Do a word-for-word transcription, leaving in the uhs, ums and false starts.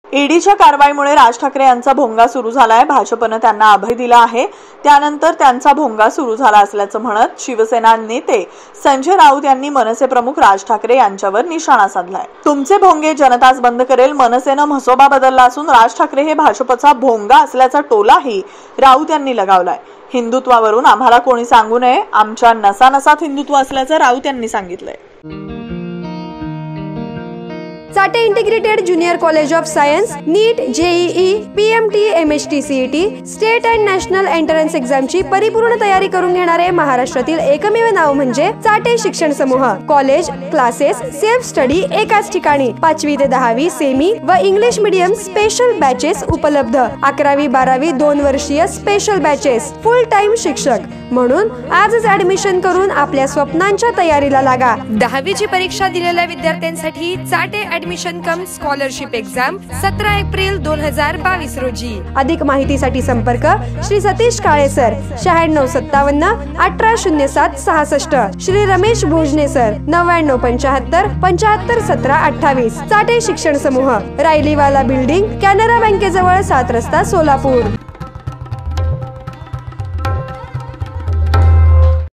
ईडीच्या कारवाईमुळे राज ठाकरे यांचा भोंगा सुरू झालाय। भाजपने त्यांना अभय दिला आहे, त्यानंतर त्यांचा भोंगा सुरू झाला असल्याचं म्हणत शिवसेना नेते संजय राऊत यांनी मनसे प्रमुख राज ठाकरे यांच्यावर निशाणा साधलाय। तुमचे भोंगे जनताच बंद करेल, मनसेनं म्हसोबा बदलला असून राज ठाकरे हे भाजपचा भोंगा असल्याचा टोलाही राऊत यांनी लगावलाय। हिंदुत्वावरून आम्हाला कोणी सांगू नये, आमच्या नसानसात हिंदुत्व असल्याचं राऊत यांनी सांगितलंय। Chate integrated junior college of science NEET, JEE, PMT, MHT, CET, state and national entrance एक्झामची परिपूर्ण तयारी करून घेणारे महाराष्ट्रातील एकमेव नाव म्हणजे चाटे शिक्षण समूह। कॉलेज, क्लासेस, सेल्फ स्टडी एकाच ठिकाणी। पाचवी ते दहावी सेमी व इंग्लिश मीडियम स्पेशल बॅचेस उपलब्ध। अकरावी बारावी दोन वर्षीय स्पेशल बॅचेस, फुल टाइम शिक्षक। म्हणून आजच ऍडमिशन करून आपल्या स्वप्नांच्या तयारीला लागा। दहावीची परीक्षा दिलेल्या विद्यार्थ्यांसाठी Chate admission cum scholarship exam सतरा एप्रिल दोन हजार बावीस रोजी। अधिक माहितीसाठी संपर्क श्री सतीश काळे सर, शहाण्णव सत्तावन्न अठरा शून्य सात सहासष्ट। श्री रमेश भोजने सर, नव्याण्णव पंचाहत्तर पंचाहत्तर सतरा अठ्ठावीस। चाटे शिक्षण समूह, रायलीवाला बिल्डिंग, कॅनरा बँकेजवळ, सात रस्ता, सोलापूर।